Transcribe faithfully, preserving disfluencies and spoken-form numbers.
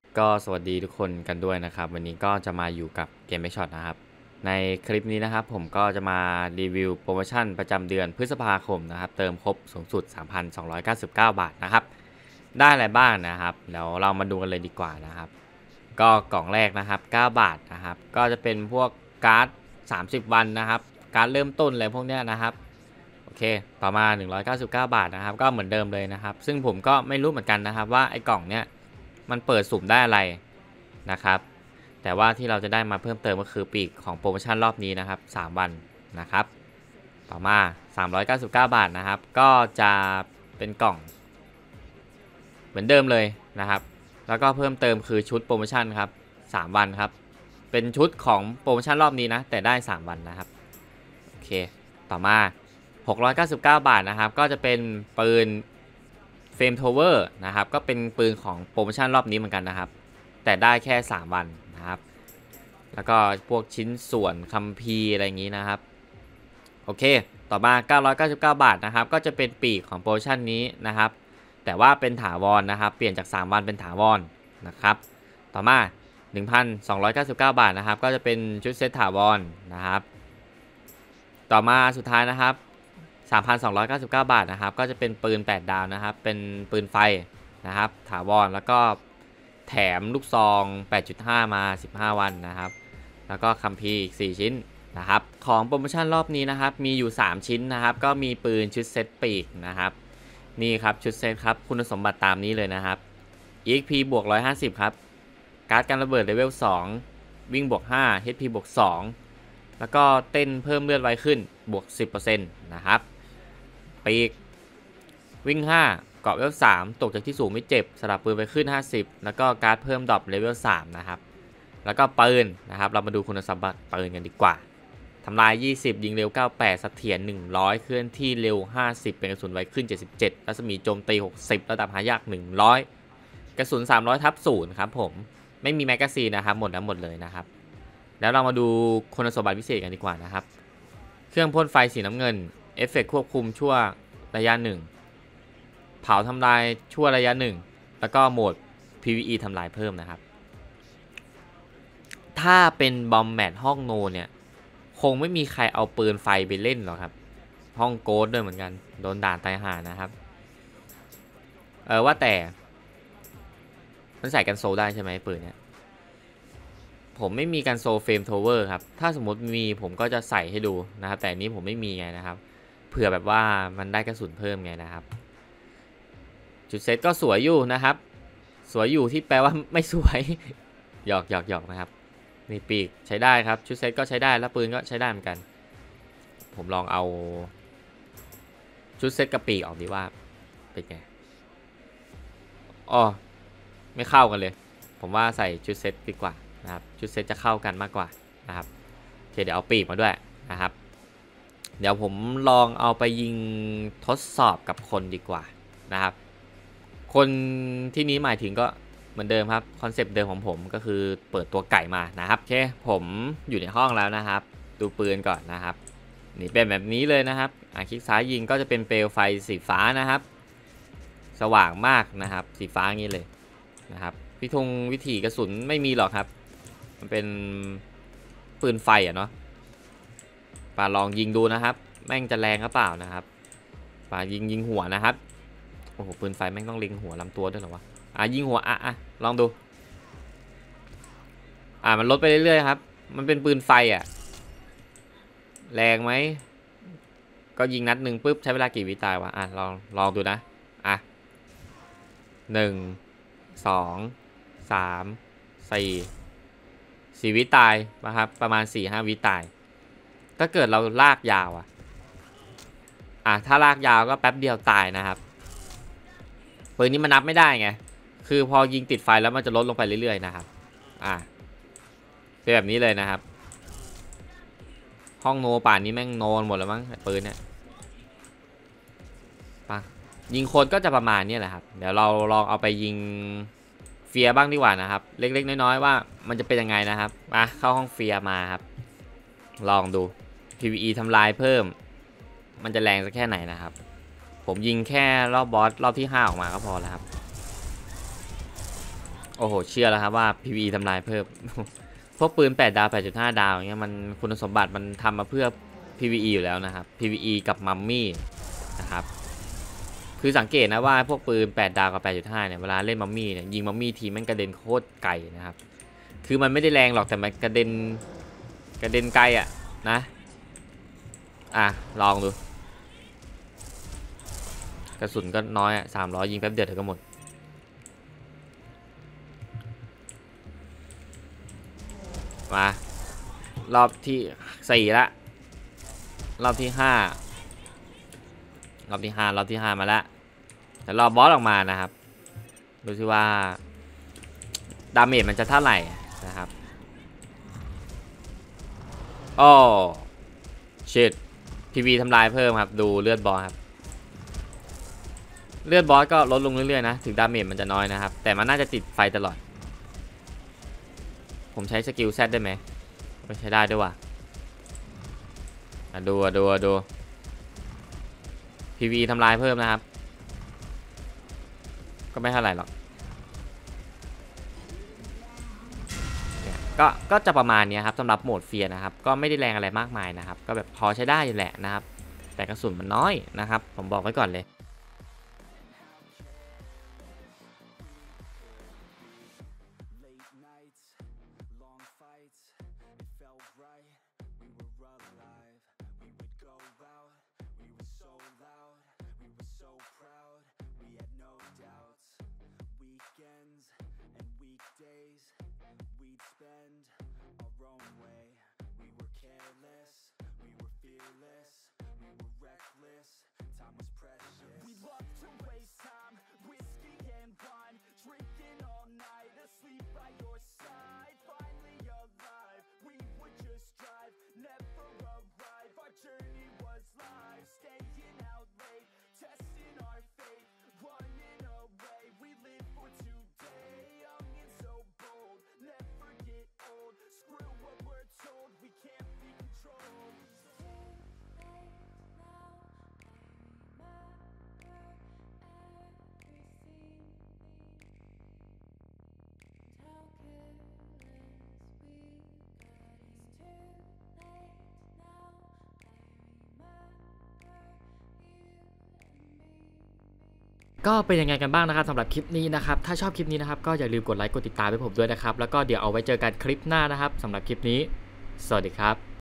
ก็สวัสดีทุกคนกันด้วยนะครับวันนี้ก็จะมาอยู่กับเกม Backshot นะครับในคลิปนี้นะครับผมก็จะมารีวิวโปรโมชั่นประจำเดือนพฤษภาคมนะครับเติมครบสูงสุด สามพันสองร้อยเก้าสิบเก้า บาทนะครับได้อะไรบ้างนะครับเดี๋ยวเรามาดูกันเลยดีกว่านะครับก็กล่องแรกนะครับเก้าบาทนะครับก็จะเป็นพวกการ์ดสามสิบวันนะครับการเริ่มต้นอะไรพวกเนี้ยนะครับโอเคต่อมาหนึ่งร้อยเก้าสิบเก้าบาทนะครับก็เหมือนเดิมเลยนะครับซึ่งผมก็ไม่รู้เหมือนกันนะครับว่าไอ้กล่องเนี้ยมันเปิดสุ่มได้อะไรนะครับแต่ว่าที่เราจะได้มาเพิ่มเติมก็คือปีกของโปรโมชั่นรอบนี้นะครับสามวันนะครับต่อมาสามร้อยเก้าสิบเก้าบาทนะครับก็จะเป็นกล่องเหมือนเดิมเลยนะครับแล้วก็เพิ่มเติมคือชุดโปรโมชั่นครับสามวันครับเป็นชุดของโปรโมชั่นรอบนี้นะแต่ได้สามวันนะครับโอเคต่อมาหกร้อยเก้าสิบเก้าบาทนะครับก็จะเป็นปืนเฟรมโทเวอร์นะครับก็เป็นปืนของโปรโมชั่นรอบนี้เหมือนกันนะครับแต่ได้แค่สามวันนะครับแล้วก็พวกชิ้นส่วนคัมภีร์อะไรอย่างนี้นะครับโอเคต่อมาเก้าร้อยเก้าสิบเก้าบาทนะครับก็จะเป็นปีกของโปรโมชั่นนี้นะครับแต่ว่าเป็นถาวรนะครับเปลี่ยนจากสามวันเป็นถาวรนะครับต่อมา หนึ่งพันสองร้อยเก้าสิบเก้า บาทนะครับก็จะเป็นชุดเซตถาวรนะครับต่อมาสุดท้ายนะครับสามพันสองร้อยเก้าสิบเก้า บาทนะครับก็จะเป็นปืนแปดดาวนะครับเป็นปืนไฟนะครับถาวรแล้วก็แถมลูกซอง แปดจุดห้า มาสิบห้าวันนะครับแล้วก็คัมภีร์อีกสี่ชิ้นนะครับของโปรโมชั่นรอบนี้นะครับมีอยู่สามชิ้นนะครับก็มีปืนชุดเซตปีกนะครับนี่ครับชุดเซตครับคุณสมบัติตามนี้เลยนะครับ อี เอ็กซ์ พี บวกหนึ่งร้อยห้าสิบครับการ์ดการระเบิดเลเวลสองวิ่งบวกห้า เอช พี บวกสองแล้วก็เต้นเพิ่มเลือดไวขึ้นบวก สิบเปอร์เซ็นต์ นะครับปีกวิ่งห้าเกาะเลเวลสามตกจากที่สูงไม่เจ็บสลับปืนไปขึ้นห้าสิบแล้วก็การ์ดเพิ่มดรอปเลเวลสามนะครับแล้วก็ปืนนะครับเรามาดูคุณสมบัติปืนกันดีกว่าทำลายยี่สิบยิงเร็วเก้าสิบแปดเสถียรหนึ่งร้อยเคลื่อนที่เร็วห้าสิบเป็นกระสุนไวขึ้นเจ็ดสิบเจ็ดรัศมีโจมตีหกสิบระดับหายากหนึ่งร้อยกระสุนสามร้อยทับศูนย์ครับผมไม่มีแมกกาซีนนะครับหมดแล้วหมดเลยนะครับแล้วเรามาดูคุณสมบัติพิเศษกันดีกว่านะครับเครื่องพ่นไฟสีน้ำเงินเอฟเฟกต์ควบคุมชั่วระยะหนึ่งเผาทำลายชั่วระยะหนึ่งแล้วก็โหมด พี วี อี ทำลายเพิ่มนะครับถ้าเป็นบอมแมทห้องโนเนี่ยคงไม่มีใครเอาปืนไฟไปเล่นหรอกครับห้องโกดด้วยเหมือนกันโดนด่าตายห่านะครับเออว่าแต่มันใส่กันโซได้ใช่ไหมปืนเนี่ยผมไม่มีกันโซเฟรมโทเวอร์ครับถ้าสมมติมีผมก็จะใส่ให้ดูนะครับแต่อันนี้ผมไม่มีไงนะครับเผื่อแบบว่ามันได้กระสุนเพิ่มไงนะครับจุดเซตก็สวยอยู่นะครับสวยอยู่ที่แปลว่าไม่สวยหยอกหยอกหยอกนะครับนี่ปีกใช้ได้ครับชุดเซตก็ใช้ได้แล้วปืนก็ใช้ได้เหมือนกันผมลองเอาชุดเซตกับปีกออกดีว่าเป็นไงอ๋อไม่เข้ากันเลยผมว่าใส่ชุดเซตดีกว่านะครับชุดเซตจะเข้ากันมากกว่านะครับโอเคเดี๋ยวเอาปีกมาด้วยนะครับเดี๋ยวผมลองเอาไปยิงทดสอบกับคนดีกว่านะครับคนที่นี้หมายถึงก็เหมือนเดิมครับคอนเซปต์เดิมของผมก็คือเปิดตัวไก่มานะครับโอเคผมอยู่ในห้องแล้วนะครับดูปืนก่อนนะครับนี่เป็นแบบนี้เลยนะครับอ่ะคลิกซ้ายยิงก็จะเป็นเปลวไฟสีฟ้านะครับสว่างมากนะครับสีฟ้าอย่างนี้เลยนะครับพิธงวิถีกระสุนไม่มีหรอกครับมันเป็นปืนไฟอ่ะเนาะป่าลองยิงดูนะครับแม่งจะแรงหรือเปล่านะครับป่ายิงยิงหัวนะครับโอ้โหปืนไฟแม่งต้องเล็งหัวลำตัวด้วยเหรอวะอ่ะยิงหัวอ่ะอ่ะลองดูอ่ะมันลดไปเรื่อยๆครับมันเป็นปืนไฟอ่ะแรงไหมก็ยิงนัดหนึ่งปุ๊บใช้เวลากี่วิตายวะอ่ะลองลองดูนะอ่ะหนึ่งสองสามสี่สี่วิตายนะครับประมาณสี่ห้าวิตายถ้าเกิดเราลากยาวอ่ะอ่ะถ้าลากยาวก็แป๊บเดียวตายนะครับปืนนี้มันนับไม่ได้ไงคือพอยิงติดไฟแล้วมันจะลดลงไปเรื่อยๆนะครับอ่ะเป็นแบบนี้เลยนะครับห้องโนป่านนี้แม่งโนนหมดแล้วมั้งปืนเนี่ยปะยิงคนก็จะประมาณนี้แหละครับเดี๋ยวเราลองเอาไปยิงเฟียบ้างดีกว่านะครับเล็กๆน้อยๆว่ามันจะเป็นยังไงนะครับมาเข้าห้องเฟียมาครับลองดู พี วี อี ทำลายเพิ่มมันจะแรงสักแค่ไหนนะครับผมยิงแค่รอบบอสรอบที่ห้าออกมาก็พอแล้วครับโอ้โหเชื่อแล้วครับว่า พี วี อี ทำลายเพิ่ม พวกปืนแปดดาว แปดจุดห้า ดาวอย่างเงี้ยมันคุณสมบัติมันทำมาเพื่อ พี วี อี อยู่แล้วนะครับ พี วี อี กับมัมมี่นะครับคือสังเกตนะว่าพวกปืนแปดดาวกับ แปดจุดห้า เนี่ยเวลาเล่นมัมมี่เนี่ยยิงมัมมี่ทีมันกระเด็นโคตรไกลนะครับคือมันไม่ได้แรงหรอกแต่มันกระเด็นกระเด็นไกลอ่ะนะอ่ะลองดูกระสุนก็น้อยอ่ะสามร้อยยิงแป๊บเดียวเธอก็หมดมารอบที่สี่ละรอบที่ห้ารอบที่ห้ารอบที่ห้ามาแล้วแต่รอบอสออกมานะครับดูสิว่าดาเมจมันจะเท่าไหร่นะครับโอ้ชิตพีวีทำลายเพิ่มครับดูเลือดบอสครับเลือดบอสก็ลดลงเรื่อยๆนะถึงดาเมจมันจะน้อยนะครับแต่มันน่าจะติดไฟตลอดผมใช้สกิลแซดได้ไหมไม่ใช้ได้ด้วยว่ะดูดูดูพีวีทำลายเพิ่มนะครับก็ไม่เท่าไหร่หรอกก็ก็จะประมาณนี้ครับสำหรับโหมดเฟียร์นะครับก็ไม่ได้แรงอะไรมากมายนะครับก็แบบพอใช้ได้อยู่แหละนะครับแต่กระสุนมันน้อยนะครับผมบอกไว้ก่อนเลยก็เป็นยังไงกันบ้างนะครับสำหรับคลิปนี้นะครับถ้าชอบคลิปนี้นะครับก็อย่าลืมกดไลค์กดติดตามให้ผมด้วยนะครับแล้วก็เดี๋ยวเอาไว้เจอกันคลิปหน้านะครับสำหรับคลิปนี้สวัสดีครับ